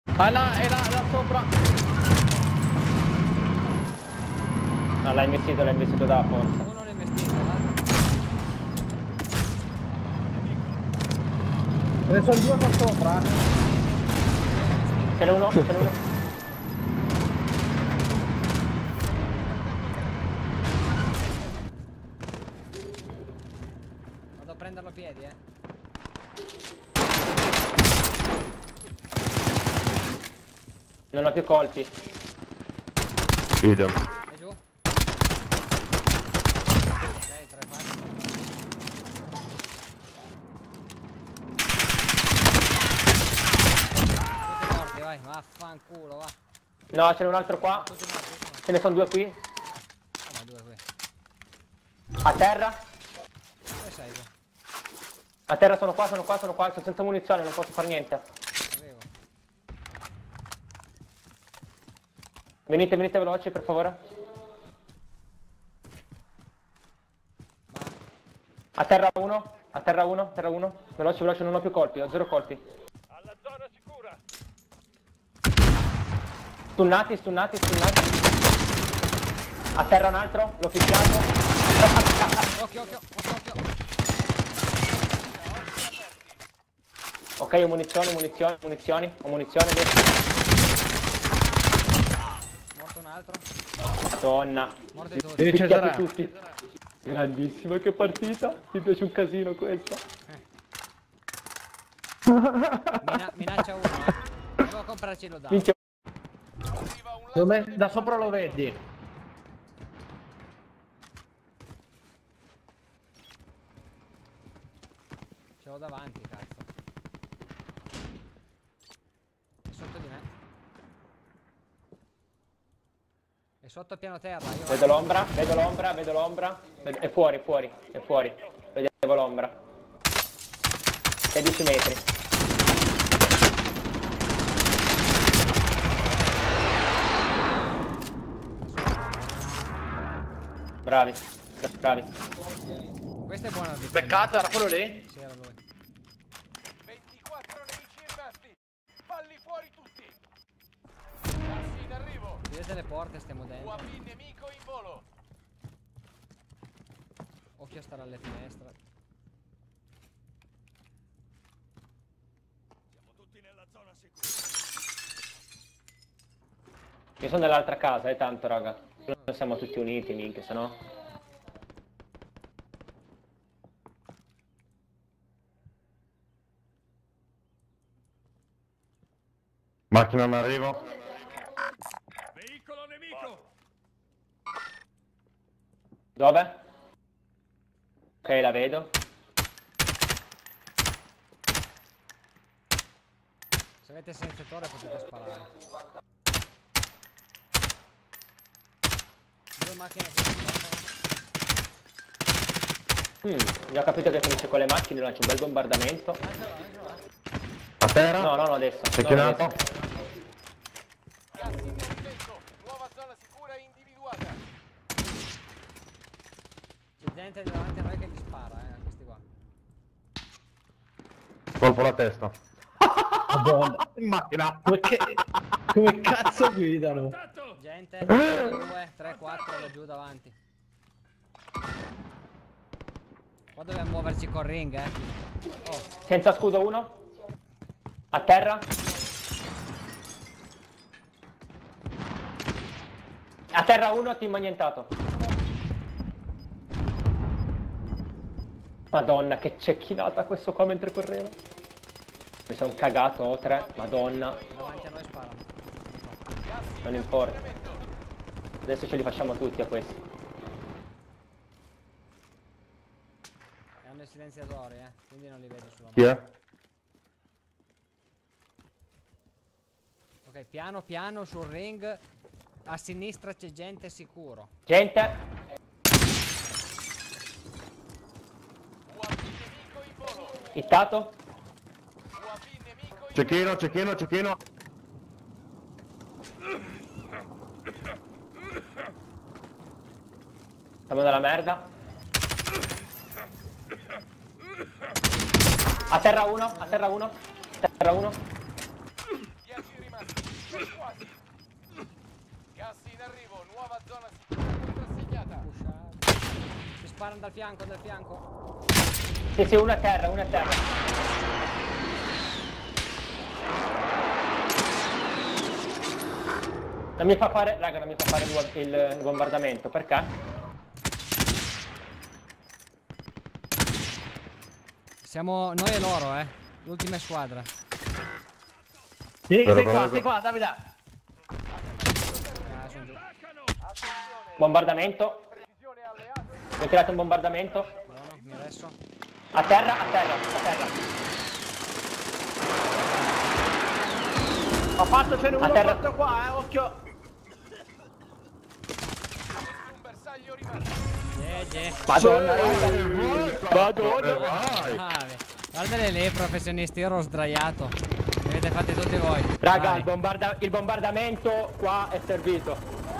Ah là, è là sopra. No, l'ha investito da forza. Uno l'ha investito, l'altro. Ce ne sono due qua sopra. Ce n'è uno, ce n'è uno. Vado a prenderlo a piedi, Non ho più colpi. Idem. È giù. Ok, 3 fasi. Tutti morti, vai, vaffanculo, va. No, ce n'è un altro qua. Tutti morti, tutti morti. Ce ne sono due qui. Oh, ma due qui. A terra. Dove sei tu? A terra sono qua. Sono senza munizione, non posso fare niente. Arrivo. Venite veloci, per favore. A terra uno. Veloce, non ho più colpi, ho 0 colpi. Alla zona sicura. Stunnati. A terra un altro, l'ho fischiato. Occhio. Ok, ho munizioni. Ho munizioni. Morto un altro. Madonna. Morti tutti. Devi Picchiati Cesare. tutti. Grandissima, che partita. Mi piace un casino questa. Minaccia uno, Devo comprarci lo down. Minchia. Arriva un Dove? Da sopra lo vedi. Ce l'ho davanti, cazzo. È sotto di me. È sotto piano terra, io. Vedo l'ombra. È fuori. Vedevo l'ombra. 16 metri. Bravi. Questo è buono di Peccato, era quello lì? Sì, era lui. 24 nemici rimasti. Falli fuori tutti. Gas in arrivo. Chiudete le porte, stiamo dentro. UAV nemico in volo. Occhio a stare alle finestre. Siamo tutti nella zona sicura. Io sono nell'altra casa, tanto raga. Noi siamo tutti uniti, minchia, sennò. Macchina in arrivo. Veicolo nemico. Dove? Ok, la vedo. Se avete sentatore potete sparare. Due macchine che si Già capito che finisce con le macchine, lancia un bel bombardamento. A terra. No, adesso. Cecchinato. Gas in movimento. Nuova zona sicura individuata. C'è gente davanti a noi che gli spara, questi qua. Colpo alla testa. Madonna. In macchina. Come cazzo guidano? Gente, 2, 3, 4 laggiù davanti. Qua dobbiamo muoverci col ring, Oh, Senza scudo uno. A terra. A terra uno, team annientato. Madonna, che cecchinata questo qua mentre correva. Mi sono cagato, ho 3. Madonna. davanti a noi sparano. Non importa. Adesso ce li facciamo tutti a questi. E hanno i silenziatori, quindi non li vedo sulla Chi mano. è? Ok, piano sul ring. A sinistra c'è gente sicuro. Gente. UAV nemico in volo. Hittato. UAV nemico in Cecchino. Siamo nella merda. A terra uno. 10 rimasti. arrivo, nuova zona contrassegnata. Si sparano dal fianco, dal fianco. Sì, una a terra, una a terra. Non mi fa fare, raga, non mi fa fare il bombardamento, perché? Siamo noi e loro, l'ultima squadra. Sei Però- qua, Davide. Ah, sono giù. Bombardamento. Precisione alleato. Ho tirato un bombardamento. Buono, mi adesso. A terra, a terra, a terra. Ho fatto, ce n'è uno A terra. fatto qua, occhio. Un bersaglio rimasto. Madonna, Madonna! Vai! Guardale lì, professionisti, io ero sdraiato. Le avete fatte tutte voi. raga, Vai. il bombardamento qua è servito.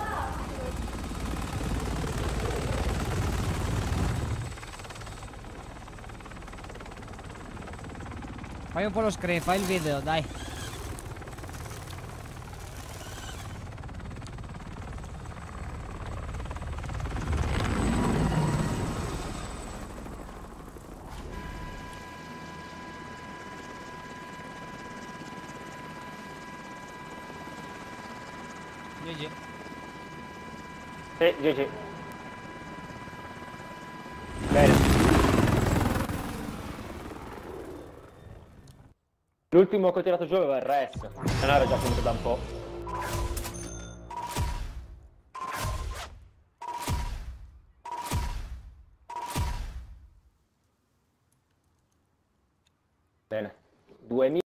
Fai un po' lo screen, fai il video, dai. GG. Sì, GG. Bene. L'ultimo che ho tirato giù aveva il RS. Non era già finito da un po'. Bene. 2000.